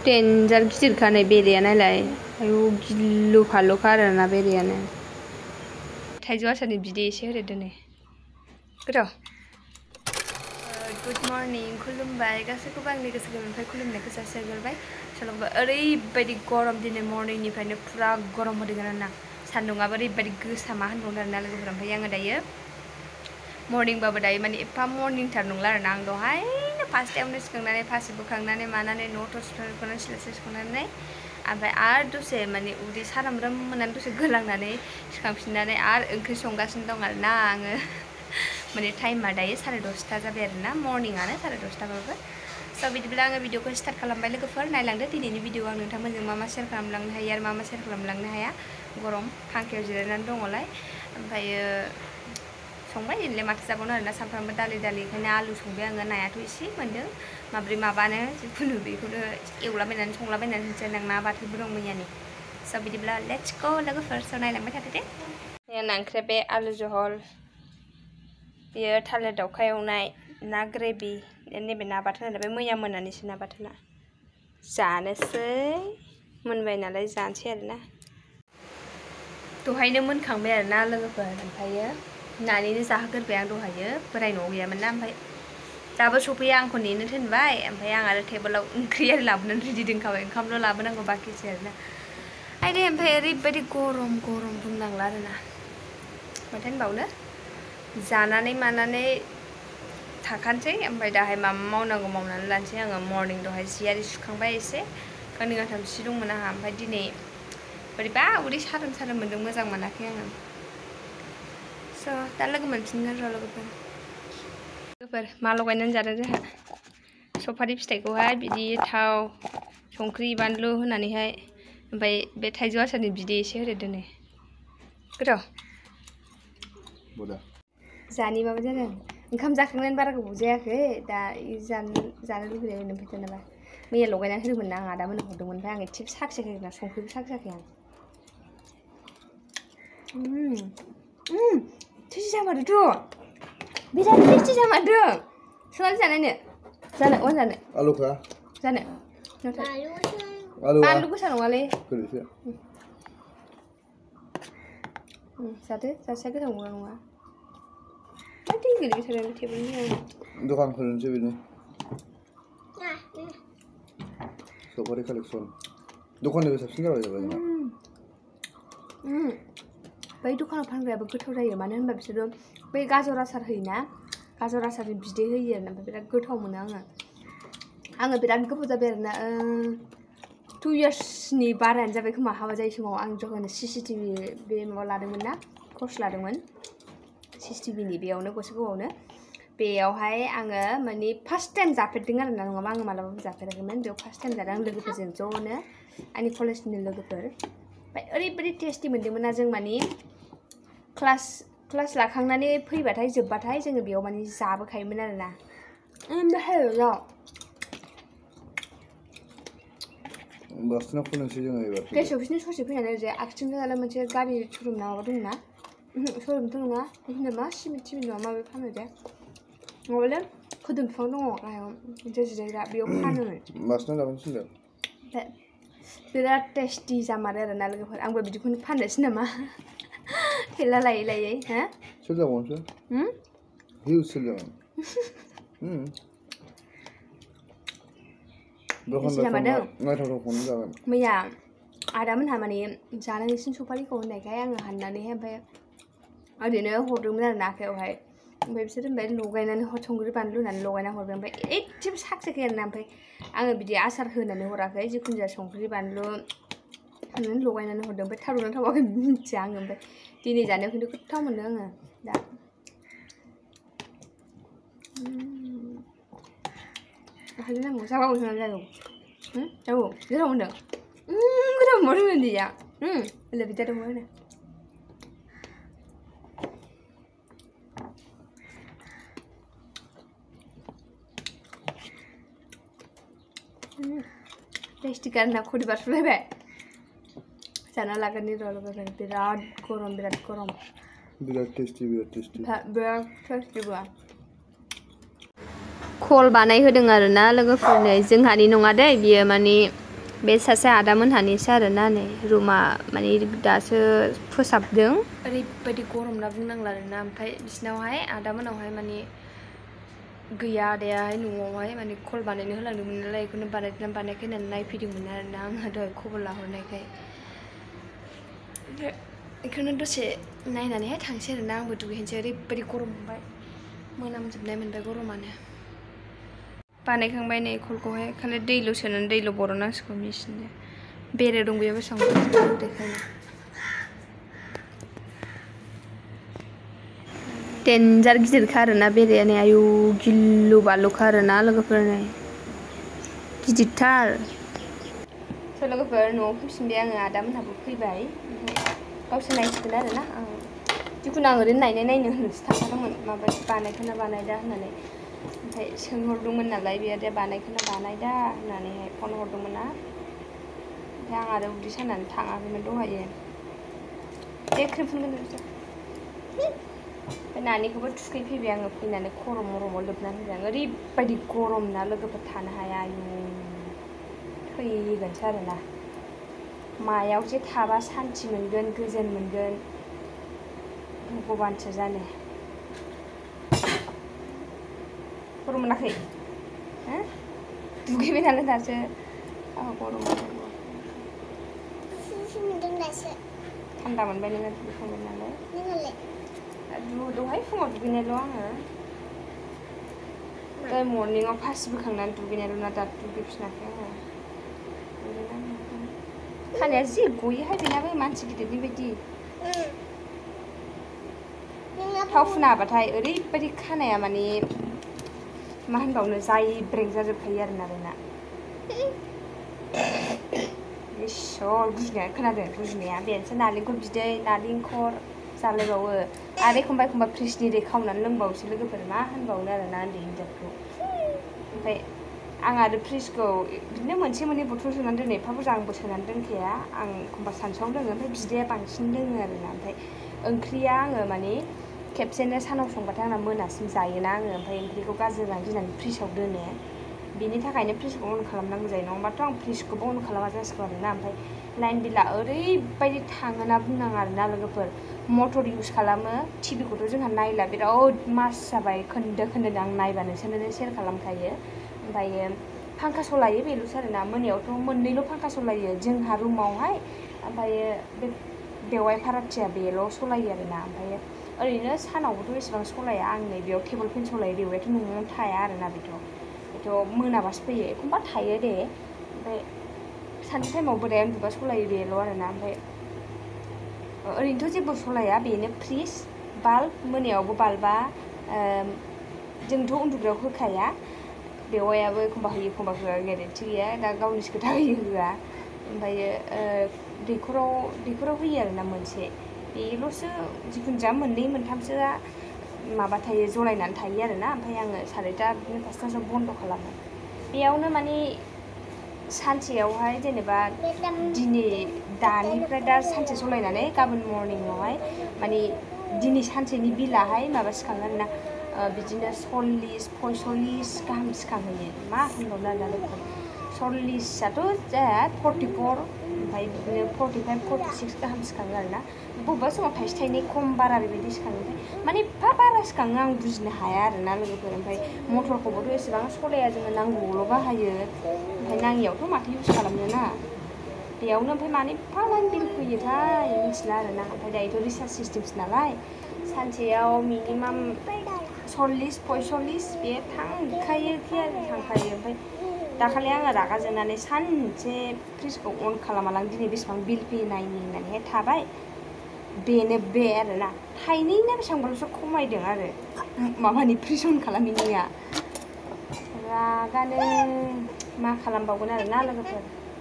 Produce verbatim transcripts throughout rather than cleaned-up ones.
डेन्जार गिदिरखा नै बेरेया नायलाय आयौ गिलु फालुखा आरोना बेरेयानो थाइजौ आसारनि बिदै एसे होदो दोनै गोथाव गुड मर्निं खुलुमबाय गासैखौबो आंनि गोसो गोरबोनिफ्राय खुलुमनायखौ जासिहरबाय सोलोंबाय ओरैबायदि गरम दिनै मर्निंनिफ्रायनो फुरा गरम होदों आरोना सान्दुङाबो ओरैबायदि गोसा मा होनबावनो आरोना लोगोफोर ओमफ्राय आङो दायो मर्निंबाबो दायो माने एफा मर्निंथार नंला आरोना आं दहायनो फार्स्टआवनो सिखांनानै फासि बोखांनानै मानानै न' थ' सिबखांनानै सिला सिला सिबखांनानै ओमफ्राय आरो दसे माने उदै सारामब्राम मोननानै दसे गोलांनानै सिखांफिननानै आरो ओंख्रि संगासिनो दं आरोना आङो माने टाइमा दायो साराय दसथा जाबाय आरोना मर्निंआनो साराय दसथाबाबो स' बिदिब्ला आङो भिडिअखौ स्टार्ट खालामबाय लोगोफोर नायलांदो दिनैनि भिडिअ आं नोंथांमोनजों मा मा शेयार खालामलांनो हायो आरो मा मा शेयार खालामलांनो हाया गरम फांखायाव जिरायनानै दङलाय ओमफ्रायो संबाय इदिनो माथो जाबावनो आरोना सानफ्रामबो दालि दालि ओंखायनो आलु संबाय आङो नायाथ' एसे मोन्दों माब्रै माबानो जिखुनु बेखौनो एवलाबायनानै संलाबायनानै होनोसै आं ना बाथोनबो दं मैयानि स' बिदिब्ला लेट्स गो लोगोफोर स' नायलांबाय थादो दे मैयाना ओंख्रिया बे आलु जहल बेयो थालिर दाउखा एवनाय ना ग्रेभि नैबे ना बाथोन आरो बे मैया मोनानिसो ना बाथोना जानोसै मोनबाय नालाय जानोसै आरोना दहायनो मोनखांबाय आरोना लोगोफोर ओमफ्रायो नानैनो जाहोगोरबाय आं दहायो बोराय न'आव गैयामोन ना ओमफ्राय दाबो सफैया आंखौ नेनो थिनबाय ओमफ्राय आं आरो टेबोलाव ओंख्रि आरो लाबोनानै रेडि दोनखाबाय ओंखामल' लाबोनांगौ बाखिसै आरोना आयदै ओमफ्राय ओरैबायदि गरम गरम बुंनांला आरोना माथो होनबावनो जानानै मानानै थाखानोसै ओमफ्राय दाहाय मा मावनांगौ मावनानै लानोसै आङो मर्निं दहाय जि आरि सुखांबाय एसे गांनै गांथाम सि दंमोन आंहा ओमफ्राय दिनै बोरैबा उदै सारोम सारोम मोन्दों मोजां मोनाखै आङो स' दा लोगो मोनफिनगोन र' लोगोफोर लोगोफोर मा लगायनानै जादों जोंहा सफारि फिथाइखौहाय बिदि थाव संख्रि बानलु होनानैहाय ओमफ्राय बे थाइजौ आसारनि बिदै एसे होदो दोनै गोथाव जानि माबा जादों ओंखाम जाखांनानै बारा गोबाव जायाखै दा जानो जानो लुगैनाय ओमफ्राय जेनेबा मैया लगायनानै होदोंमोन ना आं आदामोननो हरदोंमोन ओमफ्राय आं एसेबो साखियाखै आरोना संख्रिबो साखियाखै आं टेस्टि जामारदोंथ' बिराद टेस्टि जामारदों सनालि जानायनो जानो अन जानो आलुखा जानो बानलु गोसा नङालै जादो जासिया गोथाव नङा नङा मा दै गोलैबाय थादों टेबोलनि दखान खुलिनोसै बिनो सफारि कालेक्सन दखाननिबो साबसिन जाबाय जाबाय जोंहा बै दखानाव फानग्रायाबो गोथाव जायो मानो होनबा बिसोरो बै गाजर आसार होयोना गाजर आसारनि बिदै होयो आरोना ओमफ्राय बिराद गोथाव मोनो आङो आङो बिराद गोबाव जाबाय आरोना टु इयार्सनि बारायानो जाबाय खोमा हाबा जायै समाव आं दखान सिसिटिभि बे माबा लादोंमोन ना कर्स लादोंमोन सिसिटिभिनि बेयावनो गसे गोबावनो बेयावहाय आङो माने फार्स्ट टाइम जाफेरदों आरोना नङाबा आङो मालाबाबो जाफेराखैमोन बेयाव फार्स्ट टाइम जादों आं लोगोफोरजों ज'नो आंनि कलेजनि लोगोफोर ओमफ्राय ओरैबायदि टेस्टि मोन्दोंमोन ना जों माने क्लास क्लास लाखांनानै फैबाथाय जोब्बाथाय जोङो बेयाव माने जाबोखायोमोन आरोना बासना खुलिनोसै जोङो एबार गेस अफिसनि ससे फैनानै ओरैजाय आखिथिंजों नालाय मोनसे गारि शरुम ना माबा दं ना शरुमथ' नङा बेखौनो मा सिमेन्ट सिमेन्ट नङा माबा फानो दे माबालै खोदोम बिफां दङ गाहायाव मोनसे जिरायग्रा बेयाव फानोमोन बासना जाबानो थिनदों बिराद टेस्टि जामारो आरोना लोगोफोर आंबो बिदिखौनो फाननोसै नामा थेला लायै लायै हा सोर जाबावनोसै हिउ सोर जागोन मैया आदामोनहा माने जानो एसे सफारिखौ होननायखाय आङो हाननानैहाय ओमफ्राय ओरैनो हरदोंमोन आरो ना आखायावहाय ओमफ्राय बिसोर होनबाय लगायनानै हर संख्रि बानलु होनानै लगायना हरबाय ओमफ्राय एसेबो साखियाखै आरोना ओमफ्राय आङो बिदि आसार होनानै हराखै जिखुनु जाया संख्रि बानलु होनानै लगायनानै हरदों ओमफ्राय थारुना थावाखै मिथिया आङो ओमफ्राय दिनै जानायाव खिन्थु गोथाव मोनदों आङो दा आखाइजों नांगौ जाबावो संनानै जागौ जागौ गोथाव मोनदों गोथाव मोनबावदों उन्दैया ओलै बिदा दङ होनो टेस्टि गारना खरि बारस'लायबाय जाना लागोननि र' लोगोफोर बिराद गरम बिराद गरम बिराद टेस्टि बिराद टेस्टि बिराद टेस्टि बा कल बानायहोदों आरोना लोगोफोरनो जोंहानि नङा दे बियो माने बे सासे आदामोनहानिसो आरोना नै रुमा माने दासो फोसाबदों ओरैबायदि गरम ना बुंनांला आरोना ओमफ्राय बिसिनावहाय आदामोनावहाय माने गैया आदायाहाय न'आवहाय माने कल बानायनो होलांदोंमोन नालाय बेखौनो बानायदोंना बानायाखै होननानै नायफैदोंमोन आरोना आंहा दहाय खबर लाहरनायखाय बेखौनो दसे नायनानैहाय थांसै आरोना आंबो दुगैहैनोसै ओरैबायदि गरम मोनबाय मोनामजोबनाय मोनबाय गरमानो बानायखांबाय नै कलखौहाय खालि दैल' सोनानै दैल' बरननांसिगौ मेसिनजों बेरे दं बेयाव बेसेबां देखायनो डेन्जार गिदिरखा आरोना बेरेया नै आयु गिलु बालुखा आरोना लोगोफोर नै गिदिरथार स' लोगोफोर न'आव फैफिनबाय आङो आदामोनहाबो फैबाय गावसोर नायसिगोन आरोना आं जिखुनु आं ओरैनो नायनाय नायनो होननोसो थांखादोंमोन माबा बानायखोना बानायदा होननानै ओमफ्राय सोंहरदोंमोन नालाय बे आदाया बानायखोना बानायदा होननानैहाय फन हरदोंमोन ना ओमफ्राय आं आरो उदै सानानै थाङाखैमोन दहायो बे क्रिमफोरखौ ओमफ्राय नानिखौबो थुखैफैबाय आङो फैनानै खर' मर'माव लोबनानै होबाय आं ओरैबायदि गरम ना लोगोफोर थानो हाया आयु थैगोनसो आरोना मायाव जे थाबा सान्थि मोनगोन गोजोन मोनगोन भगबानसो जाने गरम मोनाखै हो दुगैबाय नालाय दासो गरम थान्दा मोनबाय नोङो दुगैखांबाय नालाय दहाय फुङाव दुगैनायल' आङो दहाय मर्निंआव फासि बोखांनानै दुगैनायल' ना दा दुगैफिनाखै आङो खानाया जि गयोहाय बेनाबो मानसि गिदिरनि बायदि थाव फुना होबाथाय ओरैबायदि खानाया माने मा होनबावनो जायब्रें जाजोबखायो आरोना बेना इसर गुजुनाया खोनादों गुजुनाया बेनोसो नालेंखर बिदै नालेंखर जालायबावो आरो एखमबा एखमबा फ्रिजनि दै खावनानै लोंबावोसो लोगोफोर मा होनबावनो आरोना उन्दै हिनजावखौ ओमफ्राय आं आरो फ्रिजखौ बिदिनो मोनसे मोननै बथल सोनानै दोनो एफा बुरजा आंबो सोनानै दोनखाया आं एखमबा सानसुआव लोङो ओमफ्राय बिदाया बांसिन लोङो आरोना ओमफ्राय ओंख्रिया आङो माने खेबसेनो सानाव संबाथाय आंना मोनासिम जायोना आङो ओमफ्राय ओंख्रिखौ गाज्रि जानो गिनानै फ्रिजआव दोनो बिनि थाखायनो फ्रिजखौ अन खालामनांगौ जायो नङाबाथ' आं फ्रिजखौबो अन खालामा जासिगौ आरोना ओमफ्राय लाइन बिला ओरैबायदि थाङोना बुंनाङा आरोना लोगोफोर मटर इउज खालामो टिभिखौथ' जोंहा नायला बिराद मास जाबाय खोन्दो खोन्दो आं नायबा नोंसोरनो सेयार खालामखायो ओमफ्रायो फांखा सलायो बेल'सो आरोना मोनायावथ' मोननैल' फांखा सलायो जोंहा रुमावहाय ओमफ्रायो बे बेवाइ फाराथिया बेल' सलायो आरोना ओमफ्रायो ओरैनो सानावबोथ' एसेबां सलाया आं नै बेयाव टेबोल फेन सलायो बेवाइथ' न'आवनो थाया आरोना बेथ' बेथ' मोनाबासो फैयो एखमबा थायो दे ओमफ्राय सानसे टाइमाव बोराय उन्दुबा सलायो बेल' आरोना ओमफ्राय ओरैनोथ' जेबो सलाया बेनो फ्रिज बाल्ब मोनायावबो बाल्बा जोंथ' उन्दुग्रायाव होखाया बेवाइयाबो एखमबा होयो एखमबा होआ गेरेन्थि गैया दा गावनिसो खोथा होयो होआ ओमफ्रायो दैखराव दैखराव होयो आरोना मोनसे बेल'सो जिखुनु जा मोननै मोनथामसोआ माबा थायो जलायनानै थायो आरोना ओमफ्राय आङो सारिथा बिदिनो पासतासोआव बन्द' खालामो बेयावनो माने सानसेयावहाय जेनेबा दिनै दानिफ्राय दा सानसे सलायनानै गाबोन मर्निंआवहाय माने दिनै सानसेनि बिलाहाय माबा सिखाङो आरोना बिदिनो सल्लिस पयसल्लिस गाहाम सिखांहोयो मा होनबावनो आरोना लोगोफोर सल्लिसआथ' जाया फर्टिफर ओमफ्राय बिदिनो फर्टिफाइभ फर्टिसिक्स गाहाम सिखाङो आरोना बबेबा समाव थाइसे थाइनै खम बारा बेबायदि सिखाङो ओमफ्राय माने एफा बारा सिखाङो आं बुजिनो हाया आरोना लोगोफोर ओमफ्राय मटरखौबोथ' एसेबां सलाया जोङो नांगौआवल' बाहायो ओमफ्राय नाङियावथ' माथो इउज खालामनो ना बेयावनो ओमफ्राय मानो एफा लाइन बिल फैयोथाय मिथिला आरोना ओमफ्राय दायोथ' रिसार्ज सिस्टेमसो नालाय सानसेयाव मिनिमाम सल्लिस पयसल्लिस बे थांखायोखि आरो थांखायो ओमफ्राय दाखालि आङो रागा जोंनानै सानसे फ्रिजखौ अन खालामालां दिनै बेसेबां बिल फैयो नायनि होननानैहाय थाबाय बेनो बे आरोना थाइनै ना बेसेबांबाल'सो खमायदों आरो माबानि फ्रिज अन खालामैनिया रागानो मा खालामबावगोन आरोना लोगोफोर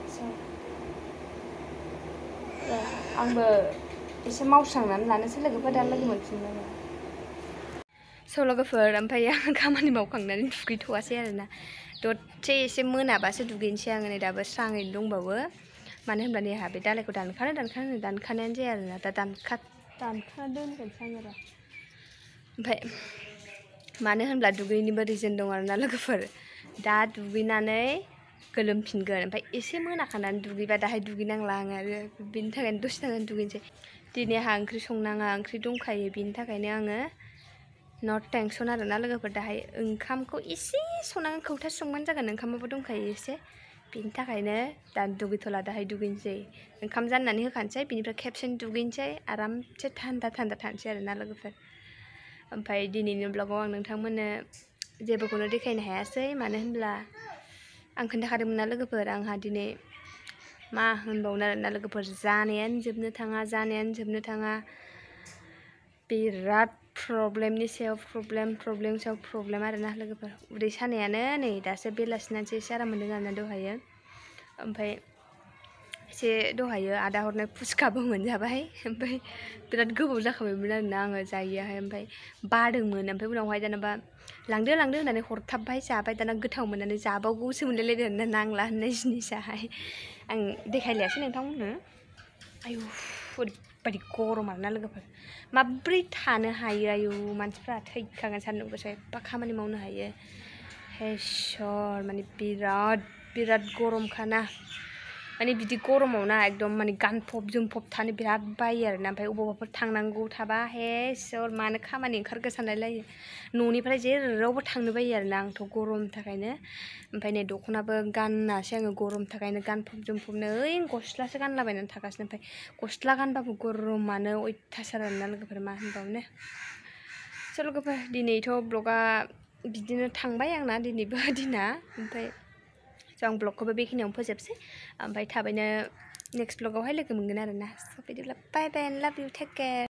आंबो एसे मावस्रांनानै लानोसै लोगोफोर दा लोगो मोनफिनगोन स' लोगोफोर ओमफ्राय आं खामानि मावखांनानै दुगैथ'वासै आरोना दसे एसे मोनाबासो दुगैनोसै आङो नै दाबो स्राङैनो दंबावो मानो होनब्ला नै आंहा बे दालायखौ दानखानो दानखानो दानखानायानो जाया आरोना दा दानखा दानखाना दोनगोनसो आङो र' ओमफ्राय मानो होनब्ला दुगैनोबो रिजन दं आरोना लोगोफोर दा दुगैनानै गोलोमफिनगोन ओमफ्राय एसे मोनाखानानै दुगैबा दाहाय दुगैनांला आङो आरो बिनि थाखायनो दसे थानानै दुगैनोसै दिनै आंहा ओंख्रि संनाङा ओंख्रि दंखायो बिनि थाखायनो आङो नट टेंसन आरोना लोगोफोर दाहाय ओंखामखौ एसे संनांगोन खौथासे संबानो जागोन ओंखामाबो दंखायो एसे बिनि थाखायनो दा दुगैथ'ला दाहाय दुगैनोसै ओंखाम जाननानै होखानोसै बिनिफ्राय खेबसेनो दुगैनोसै आरामसे थान्दा थान्दा थानोसै आरोना लोगोफोर ओमफ्राय दिनैनि ब्लगाव आं नोंथांमोननो जेबोखौनो देखायनो हायासै मानो होनब्ला आं खोन्थाखादोंमोन ना लोगोफोर आंहा दिनै मा होनबावनो आरोना लोगोफोर जानायानो जोबनो थाङा जानायानो जोबनो थाङा बिराद प्रब्लेमनि सायाव प्रब्लेम प्रब्लेम सायाव प्रब्लेम आरोना लोगोफोर उदै सानायानो नै दासो बेलासिनानैसो एसे आराम मोनदों आरोना दहायो ओमफ्राय एसे दहायो आदा हरनाय फुचकाबो मोनजाबाय ओमफ्राय बिराद गोबाव जाखाबायमोन आरोना आङो जायैयाहाय ओमफ्राय बादोंमोन ओमफ्राय उनावहाय दानाबा लांदो लांदो होननानै हरथाबबाय जाबाय दाना गोथाव मोननानै जाबावगौसो मोनलायलायदों आरोना नांला होननाय जिनिसाहाय आं देखायलायासै नोंथांमोननो आयु ओरैबायदि गरम आरोना लोगोफोर माब्रै थानो हायो आयु मानसिफ्रा थैखागोन सान्दुं गोसायाव एफा खामानि मावनो हायो हे इसोर माने बिराद बिराद गरमखाना माने बिदि गरमाव ना एकदम माने गानफब जोमफब थानो बिराद बायो आरोना ओमफ्राय अबावबाफोर थांनांगौ थाबा हे इसोर मानो खामानि ओंखारखो सानलायलायो न'निफ्राय जेरावबो थांनो बायो आरोना आंथ' गरमनि थाखायनो ओमफ्राय नै दख'नाबो गानासै आङो गरमनि थाखायनो गानफब जोमफबनो ओइ गस्लासो गानलाबायनानै थागासिनो ओमफ्राय गस्ला गानबाबो गरमानो अयथासार आरोना लोगोफोर मा होनबावनो स' लोगोफोर दिनैथ' ब्लगा बिदिनो थांबाय आंना दिनैबो दिना ओमफ्राय स' आं ब्लगखौबो बेखिनियावनो फोजोबसै ओमफ्राय थाबैनो नेक्स्ट ब्लगावहाय लोगो मोनगोन आरोना स' बिदिब्ला bye bye and love you take care